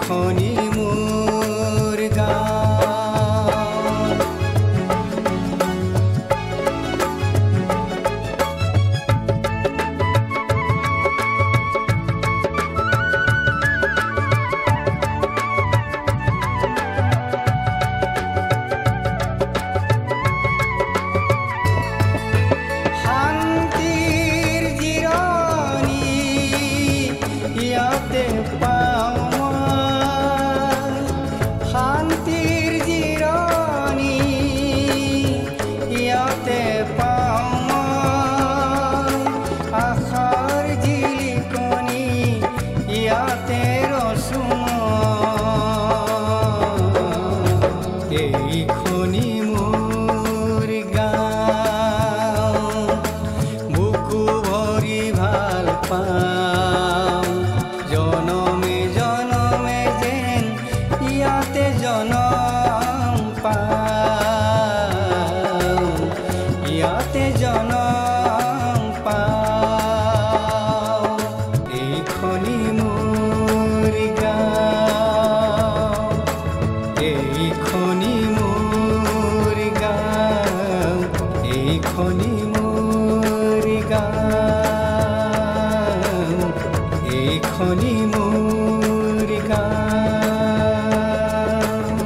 এইখনি মোৰ গাঁও। শান্তিৰ জিৰণি ইয়াতে পাওঁ মই, শান্তিৰ জিৰণি ইয়াতে পাওঁ মই, আশাৰ জিলিকনি ইয়াতে ৰচো মই। এইখনি মোৰ গাঁও, বুকু ভৰি ভাল পাওঁ, জনমে জনমে যেন ইয়াতে জনম পাওঁ, ইয়াতে জনম পাওঁ। এইখনি মোৰ গাঁও, এইখনি মোৰ গাঁও, এইখনি মোৰ গাঁও, এইখনি মোৰ গাঁও,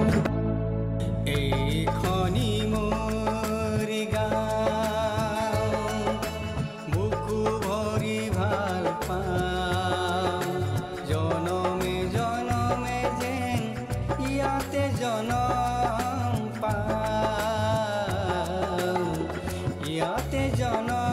এইখনি মোৰ গাঁও, বুকু ভৰি ভাল পাওঁ, জনমে জনমে যেন ইয়াতে জনম পাওঁ, ইয়াতে জনম